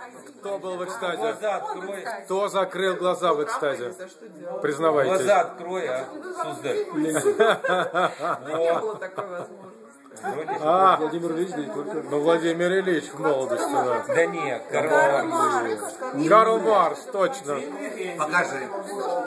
Кто был в экстазе? Глаза открой. Кто закрыл глаза в экстазе? Признавайтесь. Глаза открой, а, Суздаль. Не было такой возможности. Владимир Ильич, да и только. Ну, Владимир Ильич в молодости, да. Да нет, Карл Маркс. Карл Маркс, точно. Покажи.